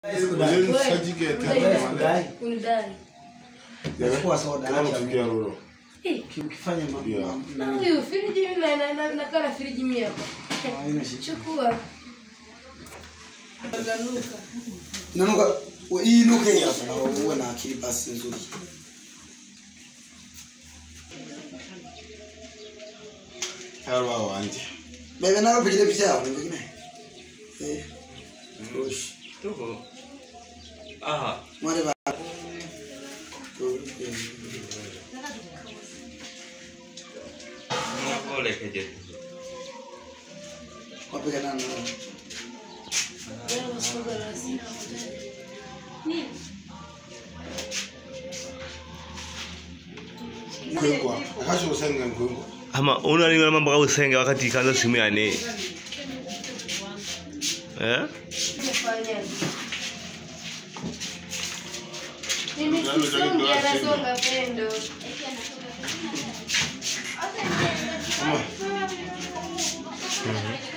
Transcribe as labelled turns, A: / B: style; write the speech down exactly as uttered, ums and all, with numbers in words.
A: Kwa soda hapo. Eh, ukifanya mambo. Na hiyo friji mimi na na kana friji mimi hapa. Chukua. Nganuka.
B: Nanuka hii nuka hapa na uwe na akili basi nzuri.
C: Hawa wanje.
B: Bebe na kupige picha hapo nyingine. Eh. Rush.
C: Tuko. Aha.
B: Mwale ba.
C: Ole keje.
B: Wapiga nani?
A: Ni.
C: Kulwa. Akasho usenga kulwa.
D: Ama unalinga mambo kwa usenge wakati kaanza simu yani. Eh?
A: Mimi songi anasonga pendo.
C: Come on.